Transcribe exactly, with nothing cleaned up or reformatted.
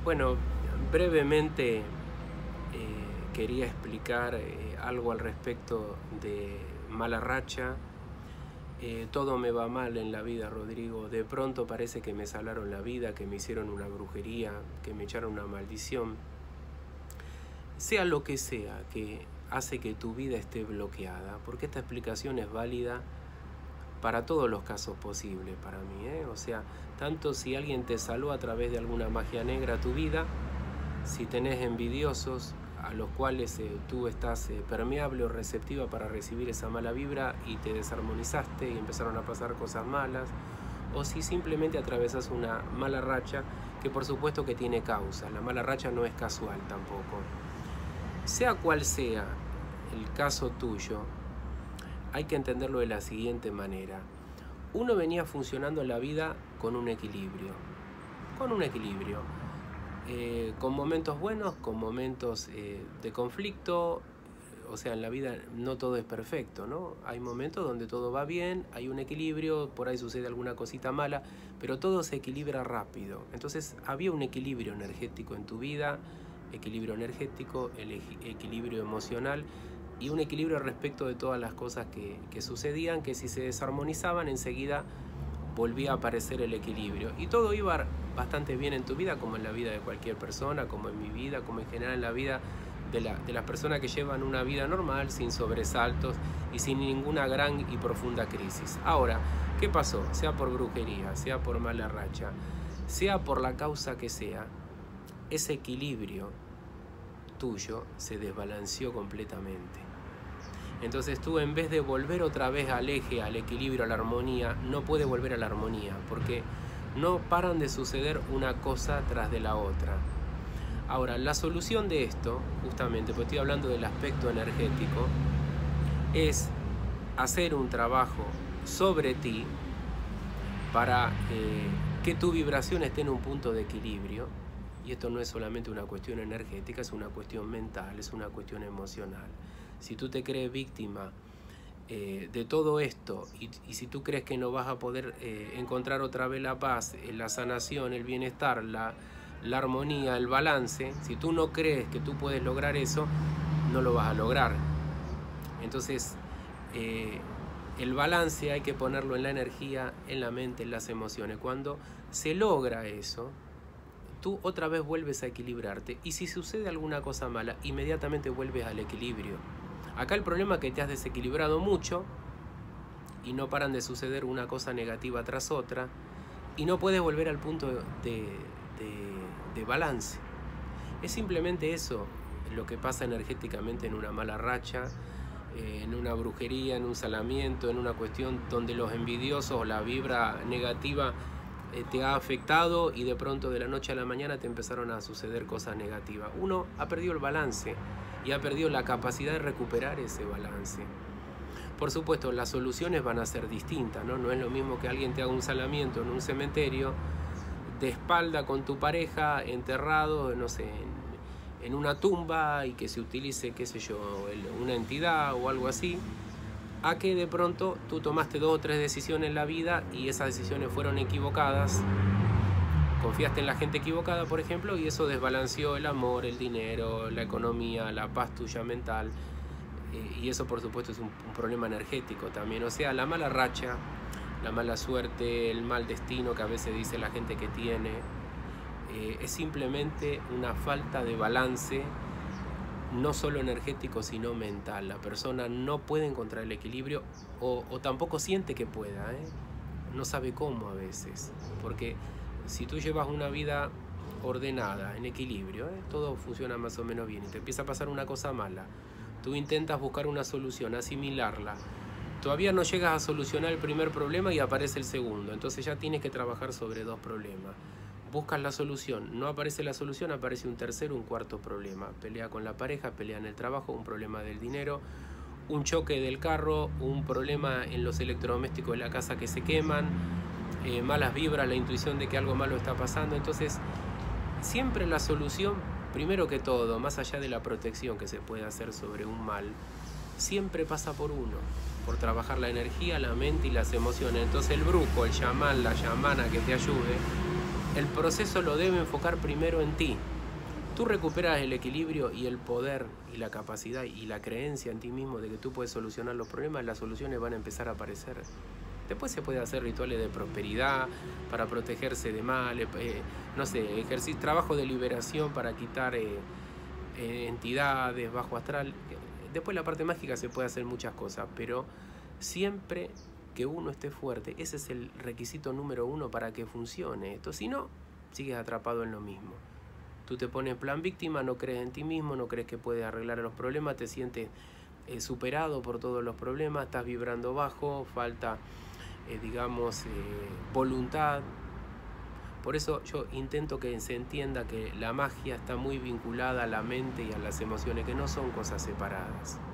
Bueno, brevemente eh, quería explicar eh, algo al respecto de mala racha. Eh, todo me va mal en la vida, Rodrigo. De pronto parece que me salaron la vida, que me hicieron una brujería, que me echaron una maldición. Sea lo que sea que hace que tu vida esté bloqueada, porque esta explicación es válida para todos los casos posibles para mí, ¿eh? O sea, tanto si alguien te salvó a través de alguna magia negra tu vida, si tenés envidiosos a los cuales eh, tú estás eh, permeable o receptiva para recibir esa mala vibra y te desarmonizaste y empezaron a pasar cosas malas, o si simplemente atravesas una mala racha que por supuesto que tiene causa. La mala racha no es casual tampoco. Sea cual sea el caso tuyo, hay que entenderlo de la siguiente manera. Uno venía funcionando en la vida con un equilibrio, con un equilibrio, eh, con momentos buenos, con momentos eh, de conflicto. O sea, en la vida no todo es perfecto, ¿no? Hay momentos donde todo va bien, hay un equilibrio, por ahí sucede alguna cosita mala, pero todo se equilibra rápido. Entonces había un equilibrio energético en tu vida, equilibrio energético, el equilibrio emocional, y un equilibrio respecto de todas las cosas que, que sucedían, que si se desarmonizaban enseguida volvía a aparecer el equilibrio. Y todo iba bastante bien en tu vida, como en la vida de cualquier persona, como en mi vida, como en general en la vida de, la, de las personas que llevan una vida normal, sin sobresaltos y sin ninguna gran y profunda crisis. Ahora, ¿qué pasó? Sea por brujería, sea por mala racha, sea por la causa que sea, ese equilibrio tuyo se desbalanceó completamente. Entonces tú, en vez de volver otra vez al eje, al equilibrio, a la armonía, no puedes volver a la armonía, porque no paran de suceder una cosa tras de la otra. Ahora, la solución de esto, justamente, porque estoy hablando del aspecto energético, es hacer un trabajo sobre ti para eh, que tu vibración esté en un punto de equilibrio. Y esto no es solamente una cuestión energética, es una cuestión mental, es una cuestión emocional. Si tú te crees víctima eh, de todo esto y, y si tú crees que no vas a poder eh, encontrar otra vez la paz, eh, la sanación, el bienestar, la, la armonía, el balance, si tú no crees que tú puedes lograr eso, no lo vas a lograr. Entonces, eh, el balance hay que ponerlo en la energía, en la mente, en las emociones. Cuando se logra eso, tú otra vez vuelves a equilibrarte, y si sucede alguna cosa mala, inmediatamente vuelves al equilibrio. Acá el problema es que te has desequilibrado mucho y no paran de suceder una cosa negativa tras otra y no puedes volver al punto de, de, de balance. Es simplemente eso lo que pasa energéticamente en una mala racha, eh, en una brujería, en un salamiento, en una cuestión donde los envidiosos o la vibra negativa te ha afectado y de pronto de la noche a la mañana te empezaron a suceder cosas negativas. Uno ha perdido el balance y ha perdido la capacidad de recuperar ese balance. Por supuesto, las soluciones van a ser distintas, ¿no? No es lo mismo que alguien te haga un salamiento en un cementerio de espalda con tu pareja, enterrado, no sé, en, en una tumba, y que se utilice, qué sé yo, una entidad o algo así, a que de pronto tú tomaste dos o tres decisiones en la vida y esas decisiones fueron equivocadas, confiaste en la gente equivocada, por ejemplo, y eso desbalanceó el amor, el dinero, la economía, la paz tuya mental, eh, y eso por supuesto es un, un problema energético también. O sea, la mala racha, la mala suerte, el mal destino que a veces dice la gente que tiene, eh, es simplemente una falta de balance, no solo energético, sino mental. La persona no puede encontrar el equilibrio, o, o tampoco siente que pueda, ¿eh? No sabe cómo a veces, porque si tú llevas una vida ordenada, en equilibrio, ¿eh? Todo funciona más o menos bien, y te empieza a pasar una cosa mala, tú intentas buscar una solución, asimilarla, todavía no llegas a solucionar el primer problema y aparece el segundo, entonces ya tienes que trabajar sobre dos problemas. Buscas la solución, no aparece la solución, aparece un tercero, un cuarto problema. Pelea con la pareja, pelea en el trabajo, un problema del dinero, un choque del carro, un problema en los electrodomésticos de la casa que se queman, eh, malas vibras, la intuición de que algo malo está pasando. Entonces, siempre la solución, primero que todo, más allá de la protección que se puede hacer sobre un mal, siempre pasa por uno, por trabajar la energía, la mente y las emociones. Entonces el brujo, el chamán, la chamana que te ayude, el proceso lo debe enfocar primero en ti. Tú recuperas el equilibrio y el poder y la capacidad y la creencia en ti mismo de que tú puedes solucionar los problemas, las soluciones van a empezar a aparecer. Después se puede hacer rituales de prosperidad para protegerse de mal, eh, no sé, ejercicio, trabajo de liberación para quitar eh, eh, entidades, bajo astral. Después la parte mágica se puede hacer muchas cosas, pero siempre que uno esté fuerte, ese es el requisito número uno para que funcione esto. Si no, sigues atrapado en lo mismo. Tú te pones en plan víctima, no crees en ti mismo, no crees que puedes arreglar los problemas, te sientes eh, superado por todos los problemas, estás vibrando bajo, falta, eh, digamos, eh, voluntad. Por eso yo intento que se entienda que la magia está muy vinculada a la mente y a las emociones, que no son cosas separadas.